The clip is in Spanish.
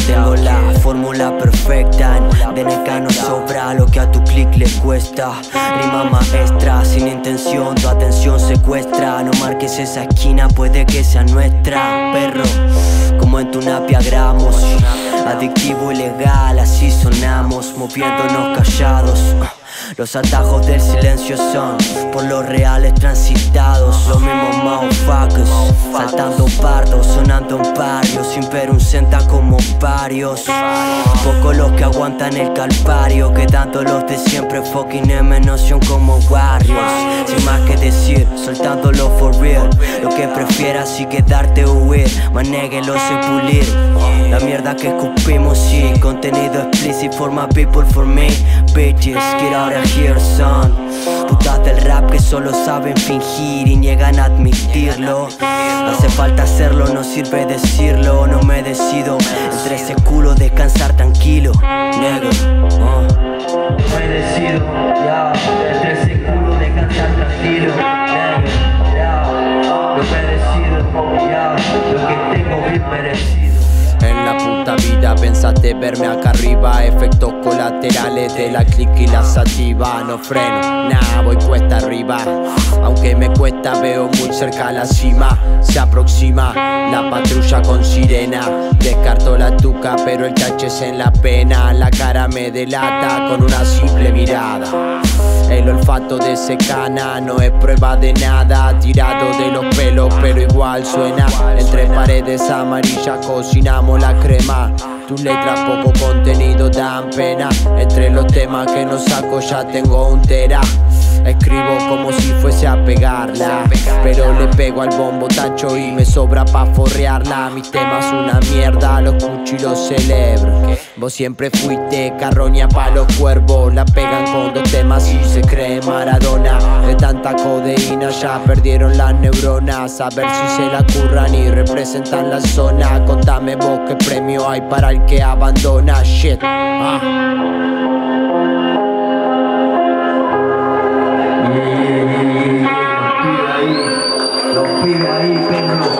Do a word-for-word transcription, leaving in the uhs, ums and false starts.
Tengo la fórmula perfecta, en D N K no sobra lo que a tu click le cuesta. Rima maestra, sin intención, tu atención secuestra. No marques esa esquina, puede que sea nuestra. Perro, como en tu napia gramos, adictivo y legal, así sonamos, moviéndonos callados. Los atajos del silencio son por los reales transitados. Los mismos motherfuckers saltando pardos, sonando en barrios sin ver un centa como varios. Pocos los que aguantan el calvario, quedando los de siempre fucking M noción como barrios. Sin más que decir, soltándolo for real. Lo que prefieras y quedarte o huir, manéguelo sin pulir. La mierda que escupimos, sí, contenido explícito for my people, for me. Bitches, get out of here, son. Putas del rap que solo saben fingir y niegan a admitirlo. Hace falta hacerlo, no sirve decirlo. No me decido entre ese culo descansar tranquilo, negro. uh. No me decido, ya, entre ese culo descansar tranquilo, negro, ya. No me decido, ya, lo que tengo bien merecido. En la puta vida pensaste verme acá arriba. Efectos colaterales de la click y la sativa. No freno, nah, voy cuesta arriba. Aunque me cuesta veo muy cerca la cima. Se aproxima la patrulla con sirena. Descarto la tuca pero el tache es en la pena. La cara me delata con una simple mirada. El olfato de ese cana no es prueba de nada. Tirado de los pelos pero igual suena. Entre paredes amarillas cocinamos la crema. Tus letras poco contenido dan pena. Entre los temas que no saco ya tengo un tera. Escribo como si fuese a pegarla, pero le pego al bombo tacho y me sobra pa' forrearla. Mis temas una mierda, los escucho y los celebro. Vos siempre fuiste carroña pa' los cuervos. La pegan con dos temas y se cree Maradona. De tanta codeína ya perdieron las neuronas. A ver si se la curran y representan la zona. Contame vos qué premio hay para el que abandona. Shit, ah. Los pibes ahí, perro.